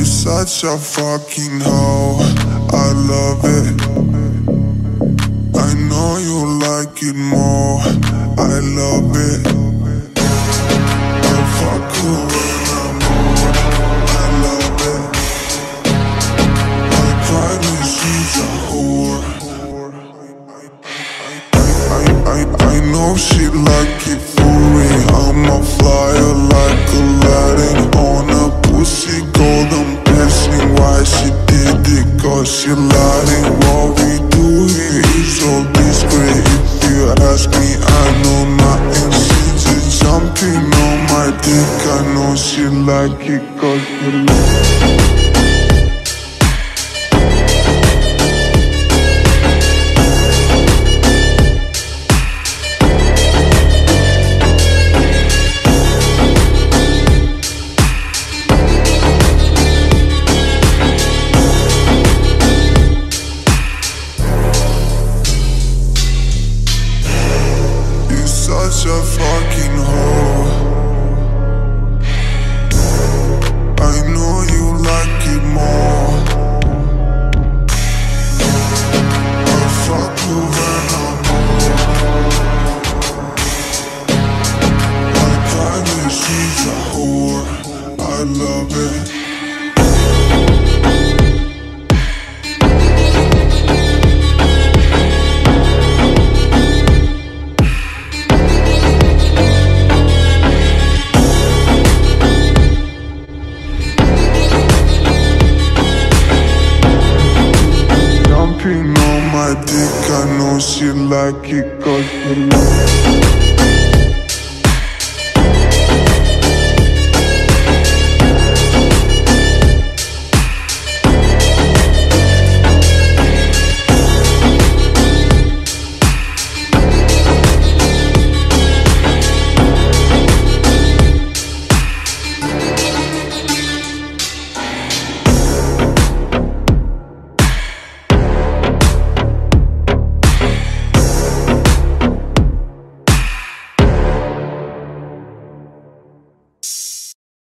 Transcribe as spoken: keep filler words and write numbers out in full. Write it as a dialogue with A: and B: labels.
A: such a fucking hoe, I love it. I know you like it more, I love it. I fuck you when I'm bored, I love it. I cry when she's a whore. I, I, I know she like it for me. I'm a flyer like Aladdin on a pussy golden blessing. Why she did it? Cause she lying. What we do here is so discreet. If you ask me, I know nothing. She's just jumping on my dick. I know she like it cause she like it. Such a fucking hoe. I know you like it more. I fuck you when I'm bored. I cry when she's a whore. I love it. On my dick, I know she like it cause she like it.